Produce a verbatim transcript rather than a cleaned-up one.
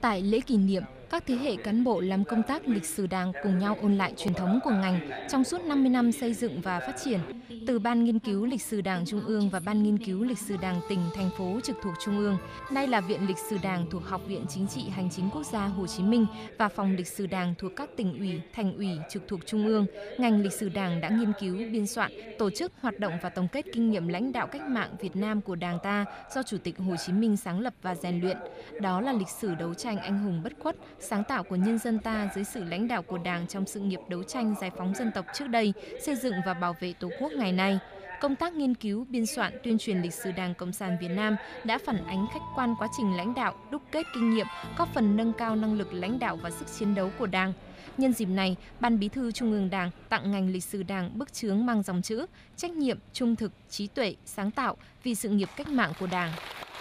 Tại lễ kỷ niệm, các thế hệ cán bộ làm công tác lịch sử Đảng cùng nhau ôn lại truyền thống của ngành trong suốt năm mươi năm xây dựng và phát triển. Từ Ban Nghiên cứu Lịch sử Đảng Trung ương và Ban Nghiên cứu Lịch sử Đảng tỉnh, thành phố trực thuộc Trung ương, nay là Viện Lịch sử Đảng thuộc Học viện Chính trị Hành chính Quốc gia Hồ Chí Minh và Phòng Lịch sử Đảng thuộc các tỉnh ủy, thành ủy trực thuộc Trung ương, ngành lịch sử Đảng đã nghiên cứu, biên soạn, tổ chức hoạt động và tổng kết kinh nghiệm lãnh đạo cách mạng Việt Nam của Đảng ta do Chủ tịch Hồ Chí Minh sáng lập và rèn luyện. Đó là lịch sử đấu tranh anh hùng bất khuất, sáng tạo của nhân dân ta dưới sự lãnh đạo của Đảng trong sự nghiệp đấu tranh giải phóng dân tộc trước đây, xây dựng và bảo vệ Tổ quốc ngày nay. Công tác nghiên cứu, biên soạn, tuyên truyền lịch sử Đảng Cộng sản Việt Nam đã phản ánh khách quan quá trình lãnh đạo, đúc kết kinh nghiệm, góp phần nâng cao năng lực lãnh đạo và sức chiến đấu của Đảng. Nhân dịp này, Ban Bí thư Trung ương Đảng tặng ngành lịch sử Đảng bức chướng mang dòng chữ trách nhiệm, trung thực, trí tuệ, sáng tạo vì sự nghiệp cách mạng của Đảng.